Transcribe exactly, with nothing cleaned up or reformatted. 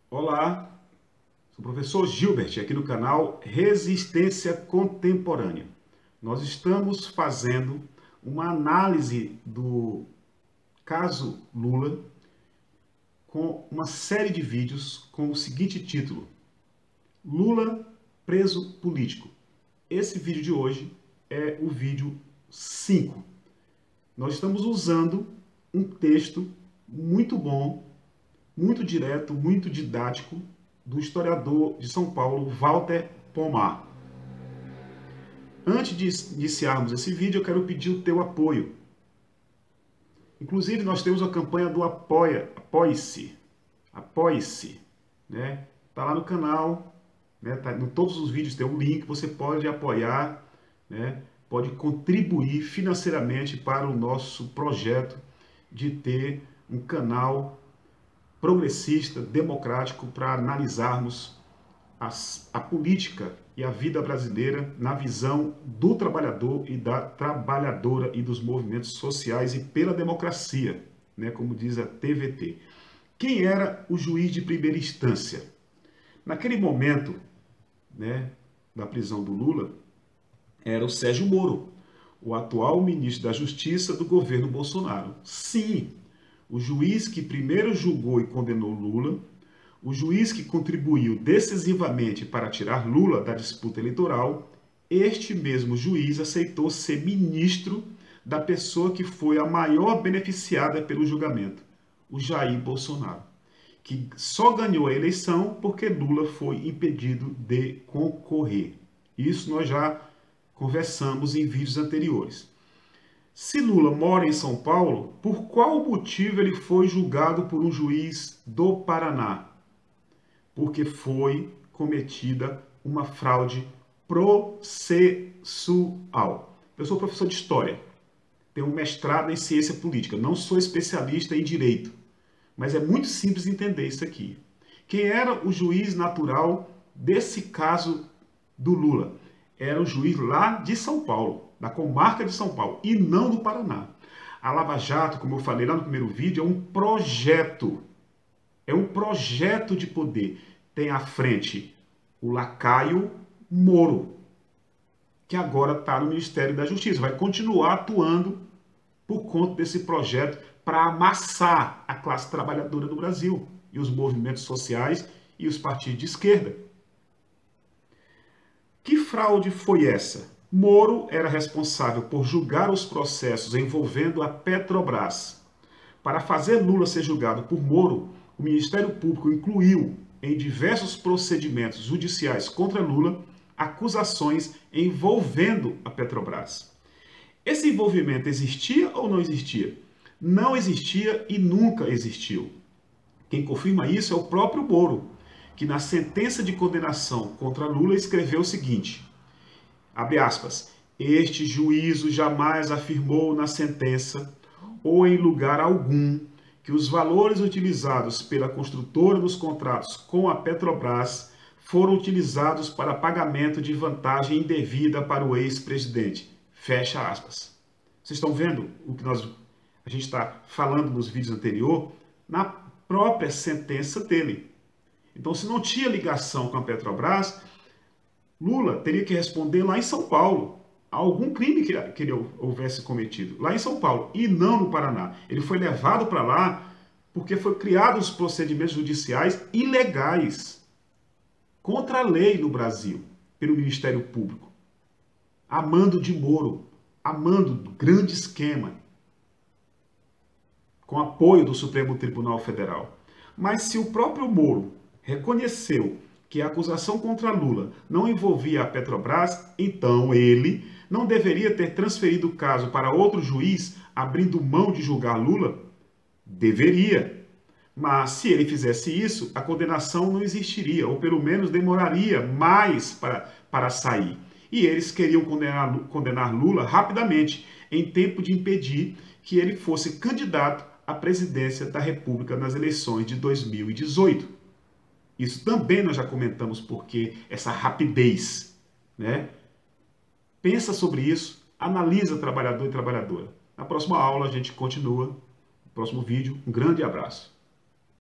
Olá, sou o professor Gilbert, aqui no canal Resistência Contemporânea. Nós estamos fazendo uma análise do caso Lula com uma série de vídeos com o seguinte título: Lula preso político. Esse vídeo de hoje é o vídeo cinco. Nós estamos usando um texto muito bom, muito direto, muito didático, do historiador de São Paulo, Walter Pomar. Antes de iniciarmos esse vídeo, eu quero pedir o teu apoio. Inclusive, nós temos a campanha do Apoia, Apoie-se. Apoie-se. Né? Tá lá no canal, né? Tá, em todos os vídeos tem um link, você pode apoiar, né? Pode contribuir financeiramente para o nosso projeto de ter um canal progressista, democrático, para analisarmos as, a política e a vida brasileira na visão do trabalhador e da trabalhadora e dos movimentos sociais e pela democracia, né, como diz a T V T. Quem era o juiz de primeira instância? Naquele momento, né, da prisão do Lula, era o Sérgio Moro, o atual ministro da Justiça do governo Bolsonaro. Sim, o juiz que primeiro julgou e condenou Lula, o juiz que contribuiu decisivamente para tirar Lula da disputa eleitoral, este mesmo juiz aceitou ser ministro da pessoa que foi a maior beneficiada pelo julgamento, o Jair Bolsonaro, que só ganhou a eleição porque Lula foi impedido de concorrer. Isso nós já conversamos em vídeos anteriores. Se Lula mora em São Paulo, por qual motivo ele foi julgado por um juiz do Paraná? Porque foi cometida uma fraude processual. Eu sou professor de História, tenho um mestrado em Ciência Política, não sou especialista em Direito, mas é muito simples entender isso aqui. Quem era o juiz natural desse caso do Lula? Era o juiz lá de São Paulo, da comarca de São Paulo, e não do Paraná. A Lava Jato, como eu falei lá no primeiro vídeo, é um projeto. É um projeto de poder. Tem à frente o lacaio Moro, que agora está no Ministério da Justiça. Vai continuar atuando por conta desse projeto para amassar a classe trabalhadora do Brasil e os movimentos sociais e os partidos de esquerda. Que fraude foi essa? Moro era responsável por julgar os processos envolvendo a Petrobras. Para fazer Lula ser julgado por Moro, o Ministério Público incluiu em diversos procedimentos judiciais contra Lula acusações envolvendo a Petrobras. Esse envolvimento existia ou não existia? Não existia e nunca existiu. Quem confirma isso é o próprio Moro, que na sentença de condenação contra Lula escreveu o seguinte, abre aspas, este juízo jamais afirmou na sentença ou em lugar algum que os valores utilizados pela construtora dos contratos com a Petrobras foram utilizados para pagamento de vantagem indevida para o ex-presidente. Fecha aspas. Vocês estão vendo o que nós, a gente está falando nos vídeos anteriores? Na própria sentença dele. Então, se não tinha ligação com a Petrobras, Lula teria que responder lá em São Paulo a algum crime que ele houvesse cometido, lá em São Paulo, e não no Paraná. Ele foi levado para lá porque foi criados os procedimentos judiciais ilegais, contra a lei no Brasil, pelo Ministério Público, a mando de Moro, a mando do grande esquema, com apoio do Supremo Tribunal Federal. Mas se o próprio Moro reconheceu que a acusação contra Lula não envolvia a Petrobras, então ele não deveria ter transferido o caso para outro juiz, abrindo mão de julgar Lula? Deveria. Mas se ele fizesse isso, a condenação não existiria, ou pelo menos demoraria mais para, para sair. E eles queriam condenar, condenar Lula rapidamente, em tempo de impedir que ele fosse candidato à presidência da República nas eleições de dois mil e dezoito. Isso também nós já comentamos porque essa rapidez, né? Pensa sobre isso, analisa trabalhador e trabalhadora. Na próxima aula a gente continua, no próximo vídeo. Um grande abraço.